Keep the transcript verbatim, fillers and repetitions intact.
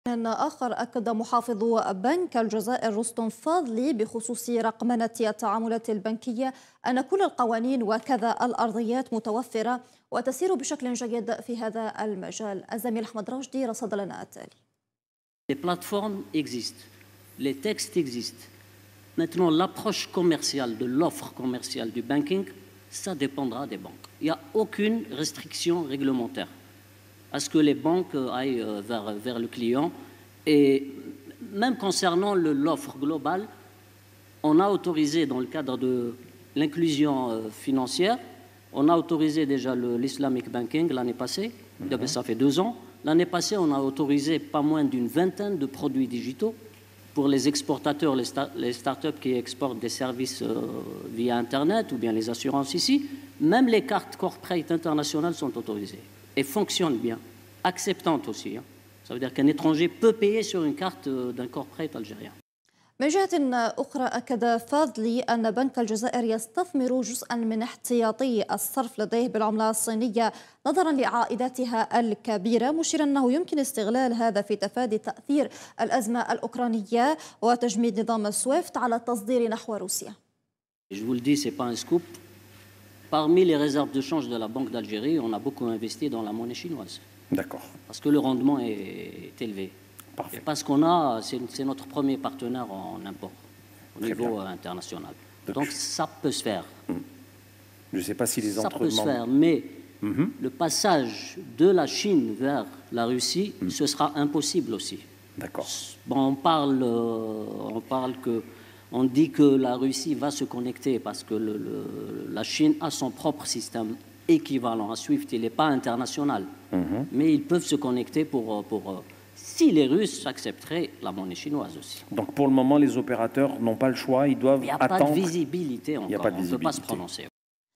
آخر أكد محافظ بنك الجزائر رستم فاضلي بخصوص رقمنة التعاملات البنكية أن كل القوانين وكذا الأرضيات متوفرة وتسير بشكل جيد في هذا المجال. الزميل أحمد راشدي رصد لنا التالي. Les plateformes existent, les textes existent. Maintenant, l'approche commerciale de l'offre commerciale du banking, ça dépendra des banques. Il n'y a aucune restriction réglementaire à ce que les banques aillent vers, vers le client. Et même concernant l'offre globale, on a autorisé dans le cadre de l'inclusion financière, on a autorisé déjà l'Islamic Banking l'année passée, mm-hmm. ça fait deux ans. L'année passée, on a autorisé pas moins d'une vingtaine de produits digitaux pour les exportateurs, les, start les startups qui exportent des services euh, via Internet ou bien les assurances ici. Même les cartes corporate internationales sont autorisées et fonctionnent bien, acceptantes aussi. Hein. Ça veut dire qu'un étranger peut payer sur une carte d'un corporate algérien. من جهة أخرى أكد فاضلي أن بنك الجزائر يستثمر جزءا من احتياطي الصرف لديه بالعملة الصينية نظرا لعائداتها الكبيرة، مشيرا أنه يمكن استغلال هذا في تفادي تأثير الأزمة الأوكرانية وتجميد نظام سويفت على التصدير نحو روسيا. Je vous le dis, ce n'est pas un scoop. Parmi les réserves de change de la Banque d'Algérie, on a beaucoup investi dans la monnaie chinoise. D'accord. Parce que le rendement est, est élevé. Parfait. Et parce qu'on a, c'est notre premier partenaire en import au Très niveau bien. international. Donc, Donc ça peut se faire. Je ne sais pas si les Ça entre peut se faire, mais mm-hmm. le passage de la Chine vers la Russie, mm. ce sera impossible aussi. D'accord. Bon, on parle, euh, on parle que, on dit que la Russie va se connecter parce que le, le, la Chine a son propre système équivalent à SWIFT. Il n'est pas international, mm-hmm. mais ils peuvent se connecter pour pour si les Russes accepteraient la monnaie chinoise aussi. Donc pour le moment, les opérateurs n'ont pas le choix, ils doivent attendre. Il n'y a pas de visibilité encore, Il n'y a pas de on ne peut visibilité. pas se prononcer.